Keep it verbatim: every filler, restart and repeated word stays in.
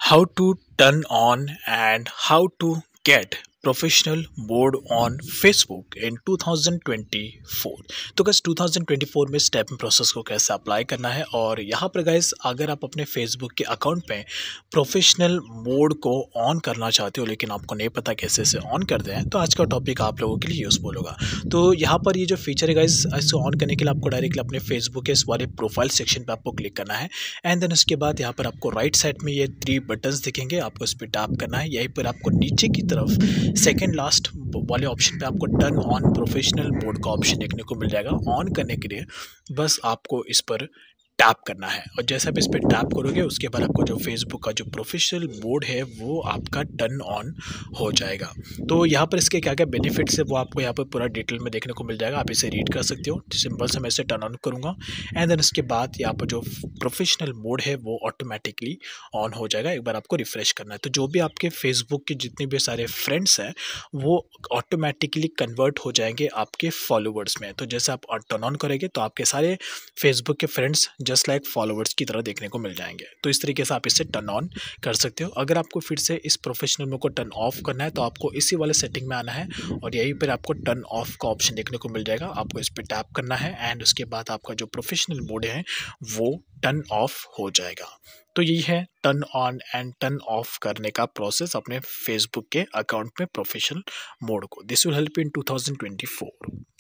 How to turn on and how to get professional mode on Facebook in two thousand twenty four. तो guys two thousand twenty four में step process को कैसे apply करना है, और यहाँ पर गैस अगर आप अपने फेसबुक के अकाउंट पे प्रोफेशनल मोड को ऑन करना चाहते हो लेकिन आपको नहीं पता कैसे से ऑन कर दें, तो आज का टॉपिक आप लोगों के लिए यूज़फुल होगा। तो यहाँ पर ये जो फीचर है गैस, इसे ऑन करने के लिए आपको डायरेक्टली अपने फेसबुक के इस वाले प्रोफाइल सेक्शन पर आपको क्लिक करना है। एंड देन उसके बाद यहाँ पर आपको राइट साइड में ये थ्री बटन्स दिखेंगे, आपको इस पर टैप करना है। यहीं पर आपको नीचे की तरफ सेकेंड लास्ट वाले ऑप्शन पे आपको टर्न ऑन प्रोफेशनल मोड का ऑप्शन देखने को मिल जाएगा। ऑन करने के लिए बस आपको इस पर टैप करना है, और जैसे आप इस पर टैप करोगे उसके बाद आपको जो फेसबुक का जो प्रोफेशनल मोड है वो आपका टर्न ऑन हो जाएगा। तो यहाँ पर इसके क्या क्या बेनिफिट्स है वो आपको यहाँ पर पूरा डिटेल में देखने को मिल जाएगा, आप इसे रीड कर सकते हो। सिंपल से मैं इसे टर्न ऑन करूँगा एंड देन उसके बाद यहाँ पर जो प्रोफेशनल मोड है वो ऑटोमेटिकली ऑन हो जाएगा। एक बार आपको रिफ्रेश करना है तो जो भी आपके फेसबुक के जितने भी सारे फ्रेंड्स हैं वो ऑटोमेटिकली कन्वर्ट हो जाएंगे आपके फॉलोवर्स में। तो जैसे आप टर्न ऑन करेंगे तो आपके सारे फेसबुक के फ्रेंड्स जस्ट लाइक फॉलोवर्स की तरह देखने को मिल जाएंगे। तो इस तरीके से आप इसे टर्न ऑन कर सकते हो। अगर आपको फिर से इस प्रोफेशनल मोड को टर्न ऑफ करना है तो आपको इसी वाले सेटिंग में आना है और यहीं पर आपको टर्न ऑफ का ऑप्शन देखने को मिल जाएगा। आपको इस पर टैप करना है एंड उसके बाद आपका जो प्रोफेशनल मोड है वो टर्न ऑफ हो जाएगा। तो यही है turn on and turn off करने का प्रोसेस अपने फेसबुक के अकाउंट में प्रोफेशनल मोड को। This will help in two thousand twenty four.